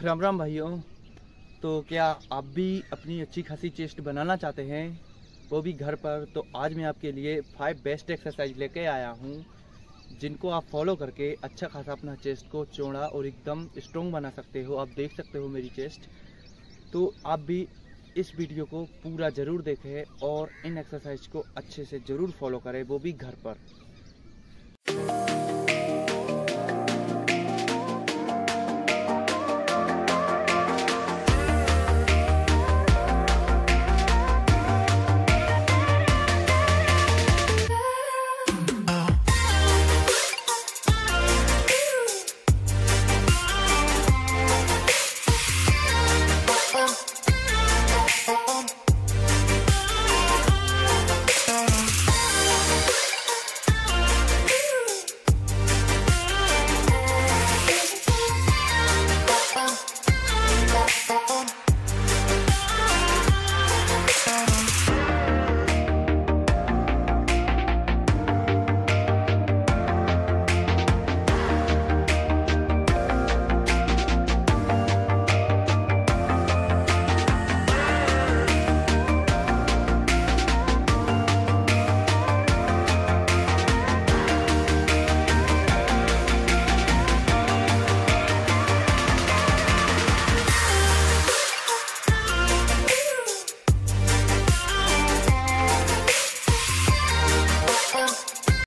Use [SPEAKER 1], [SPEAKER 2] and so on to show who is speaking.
[SPEAKER 1] राम राम भाइयों। तो क्या आप भी अपनी अच्छी खासी चेस्ट बनाना चाहते हैं, वो भी घर पर? तो आज मैं आपके लिए 5 बेस्ट एक्सरसाइज लेके आया हूँ, जिनको आप फॉलो करके अच्छा खासा अपना चेस्ट को चौड़ा और एकदम स्ट्रॉन्ग बना सकते हो। आप देख सकते हो मेरी चेस्ट। तो आप भी इस वीडियो को पूरा ज़रूर देखें और इन एक्सरसाइज को अच्छे से ज़रूर फॉलो करें, वो भी घर पर।